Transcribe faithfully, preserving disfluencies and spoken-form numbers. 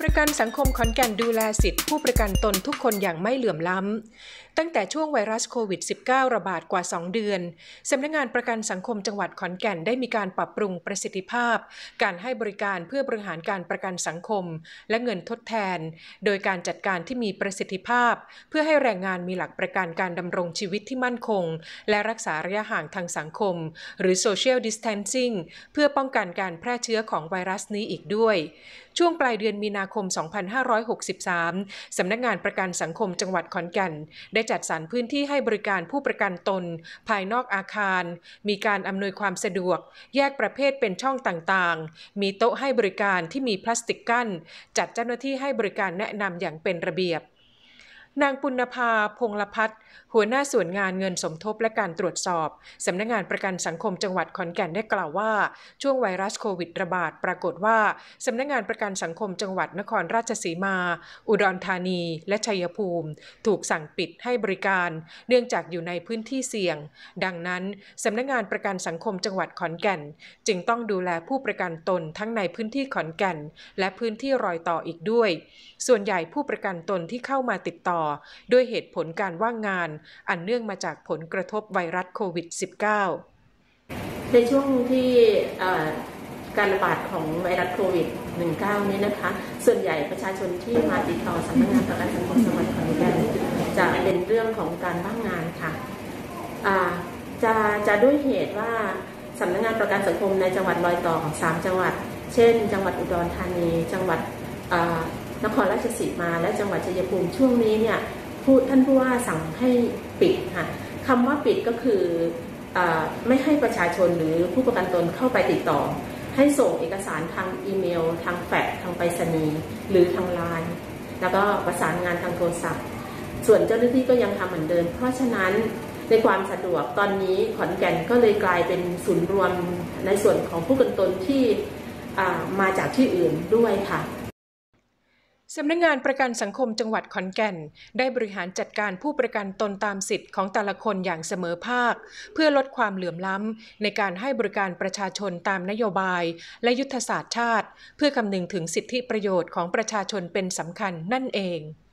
ประกันสังคมขอนแก่นดูแลสิทธิผู้ประกันตนทุกคนอย่างไม่เหลื่อมล้ำตั้งแต่ช่วงไวรัสโควิด สิบเก้า ระบาดกว่าสองเดือนสำนักงานประกันสังคมจังหวัดขอนแก่นได้มีการปรับปรุงประสิทธิภาพการให้บริการเพื่อบริหารการประกันสังคมและเงินทดแทนโดยการจัดการที่มีประสิทธิภาพเพื่อให้แรงงานมีหลักประกันการดำรงชีวิตที่มั่นคงและรักษาระยะห่างทางสังคมหรือ Social Distancing เพื่อป้องกันการแพร่เชื้อของไวรัสนี้อีกด้วยช่วงปลายเดือนมีนาคม สองพันห้าร้อยหกสิบสาม สำนักงานประกันสังคมจังหวัดขอนแก่นได้จัดสรรพื้นที่ให้บริการผู้ประกันตนภายนอกอาคารมีการอำนวยความสะดวกแยกประเภทเป็นช่องต่างๆมีโต๊ะให้บริการที่มีพลาสติกกั้นจัดเจ้าหน้าที่ให้บริการแนะนำอย่างเป็นระเบียบนางปุณภาพงษ์ลพัฒน์หัวหน้าส่วนงานเงินสมทบและการตรวจสอบสำนักงานประกันสังคมจังหวัดขอนแก่นได้กล่าวว่าช่วงไวรัสโควิดระบาดปรากฏว่าสำนักงานประกันสังคมจังหวัดนครราชสีมาอุดรธานีและชัยภูมิถูกสั่งปิดให้บริการเนื่องจากอยู่ในพื้นที่เสี่ยงดังนั้นสำนักงานประกันสังคมจังหวัดขอนแก่นจึงต้องดูแลผู้ประกันตนทั้งในพื้นที่ขอนแก่นและพื้นที่รอยต่ออีกด้วยส่วนใหญ่ผู้ประกันตนที่เข้ามาติดต่อด้วยเหตุผลการว่างงานอันเนื่องมาจากผลกระทบไวรัสโควิด สิบเก้าในช่วงที่การระบาดของไวรัสโควิด สิบเก้า นี้นะคะส่วนใหญ่ประชาชนที่มาติดต่อสำนักงานประกันสังคมจังหวัดขอนแก่นจะเป็นเรื่องของการว่างงานค่ะจะจะด้วยเหตุว่าสำนักงานประกันสังคมในจังหวัดรอยต่อของสามจังหวัดเช่นจังหวัดอุดรธานีจังหวัดนครราชสีมาและจังหวัดชัยภูมิช่วงนี้เนี่ยผู้ท่านผู้ว่าสั่งให้ปิดค่ะคำว่าปิดก็คืออไม่ให้ประชาชนหรือผู้ประกันตนเข้าไปติดต่อให้ส่งเอกสารทางอีเมลทางแฟกซ์ทางไปรษณีย์หรือทางไลน์แล้วก็ประสานงานทางโทรศัพท์ส่วนเจ้าหน้าที่ก็ยังทำเหมือนเดิมเพราะฉะนั้นในความสะดวกตอนนี้ขอนแก่นก็เลยกลายเป็นศูนย์รวมในส่วนของผู้ประกันตนที่มาจากที่อื่นด้วยค่ะสำนักงานประกันสังคมจังหวัดขอนแก่นได้บริหารจัดการผู้ประกันตนตามสิทธิ์ของแต่ละคนอย่างเสมอภาคเพื่อลดความเหลื่อมล้ำในการให้บริการประชาชนตามนโยบายและยุทธศาสตร์ชาติเพื่อคำนึงถึงสิทธิประโยชน์ของประชาชนเป็นสำคัญนั่นเอง